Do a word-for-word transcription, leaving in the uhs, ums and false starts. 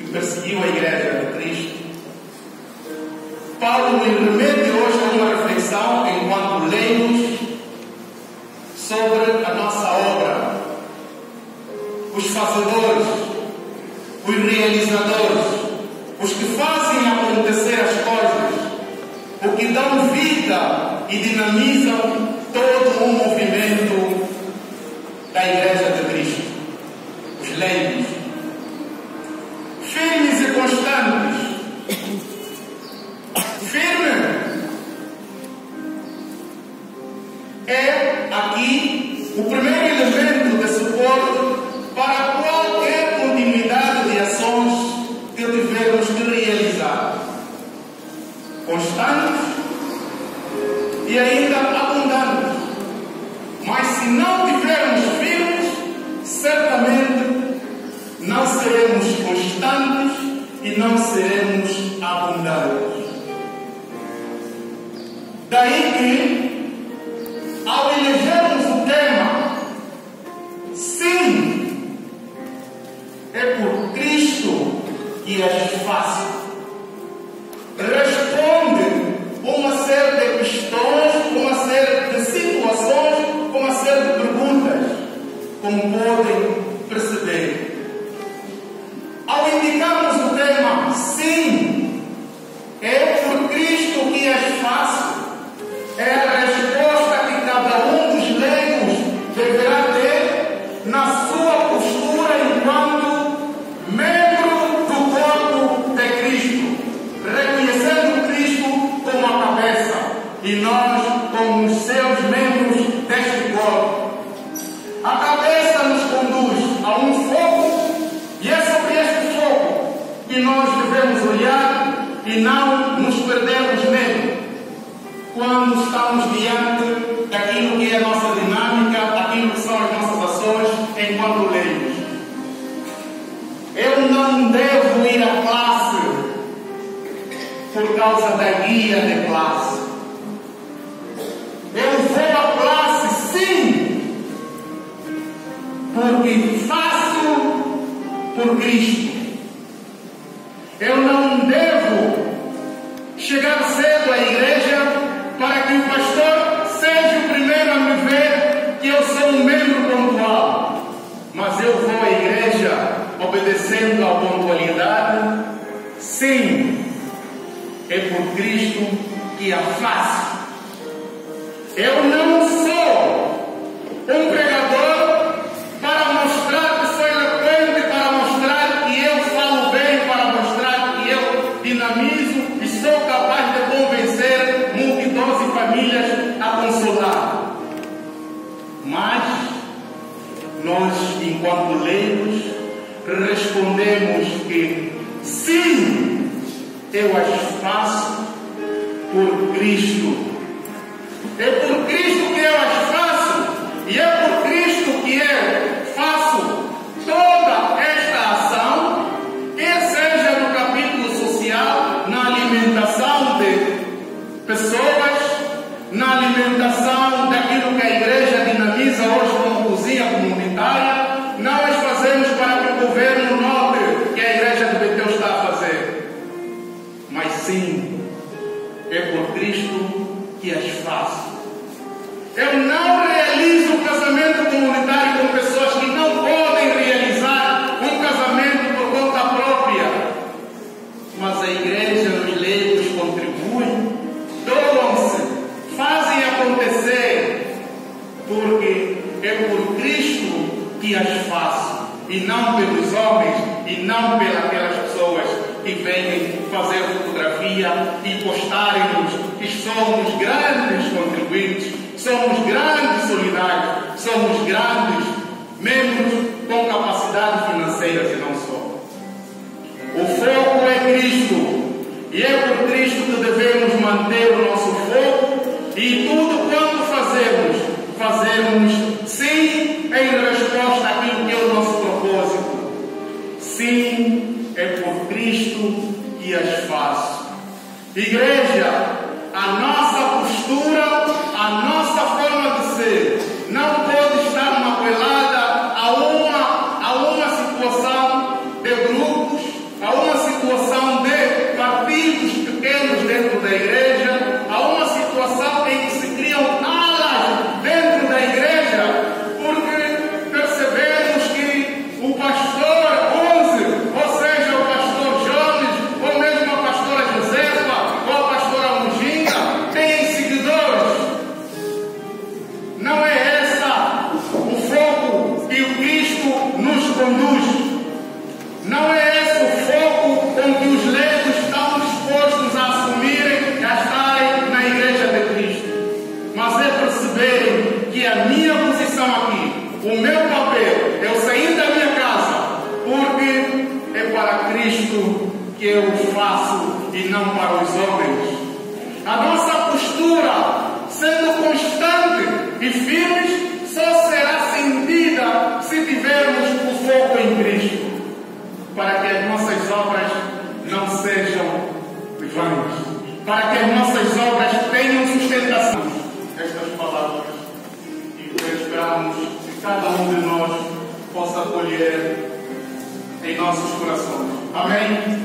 perseguiu a igreja de Cristo, Paulo nos remete hoje a uma reflexão enquanto lemos sobre a nossa obra, os fazedores, os realizadores, os que fazem acontecer as coisas, o que dão vida e dinamizam todo o movimento da Igreja de Cristo, os leigos, firmes e constantes. Firme é aqui o primeiro elemento de suporte para qualquer continuidade de ações que tivermos que realizar. Constantes e ainda abundantes. Mas se não tivermos firmes, certamente não seremos constantes e não seremos abundantes. Daí que, ao elegermos o tema, sim, é por Cristo que és fácil, responde uma série de questões, uma série de situações, uma série de perguntas, como podem perceber. Ao indicarmos o tema, sim, é por Cristo que és fácil, é a resposta que cada um dos leigos deverá ter na sua postura enquanto membro do corpo de Cristo, reconhecendo Cristo como a cabeça e nós como os seus membros deste corpo. A cabeça nos conduz a um foco e é sobre este foco que nós devemos olhar e não nos perdermos nele quando estamos diante daquilo que é a nossa dinâmica, daquilo que são as nossas ações enquanto leigos. Eu não devo ir à classe por causa da guia de classe. Eu vou à classe, sim, porque faço por Cristo. Eu não devo chegar cedo à igreja para que o pastor seja o primeiro a me ver que eu sou um membro pontual. Mas eu vou à igreja obedecendo à pontualidade. Sim, é por Cristo que a faço. Eu não sou um pregador para mostrar que sou eloquente, para mostrar que eu falo bem, para mostrar que eu dinamizo e sou capaz de convencer multidões e famílias a consolar. Mas nós, enquanto leigos, respondemos que sim, eu as faço por Cristo. É por Cristo que eu as faço e é por Cristo que eu faço toda esta ação, quer seja no capítulo social, na alimentação de pessoas, na alimentação daquilo que a igreja dinamiza hoje como cozinha comunitária. Não as fazemos para que o governo note que a igreja de Betel está a fazer, mas sim, é por Cristo que as faço. Eu não realizo um casamento comunitário com pessoas que não podem realizar um casamento por conta própria, mas a igreja, os leigos contribuem, doam-se, fazem acontecer, porque é por Cristo que as faço, e não pelos homens, e não pelas pessoas que vêm fazer fotografia e postarem-nos que somos grandes contribuintes, somos grandes solidários, somos grandes membros com capacidade financeira e não só. O foco é Cristo, e é por Cristo que devemos manter o nosso foco, e tudo quanto fazemos, fazemos sim em resposta àquilo que é o nosso propósito. Sim, é por Cristo que as faço. Igreja, a nossa postura, a nossa forma de ser, não pode estar magoelada a uma, a uma situação de grupos, a uma a minha posição aqui, o meu papel, eu sair da minha casa, porque é para Cristo que eu faço e não para os homens. A nossa postura, sendo constante e firmes, só será sentida se tivermos o foco em Cristo, para que as nossas obras não sejam vãs, para que as nossas obras tenham sustentação. Estas palavras, e esperamos que cada um de nós possa acolher em nossos corações. Amém?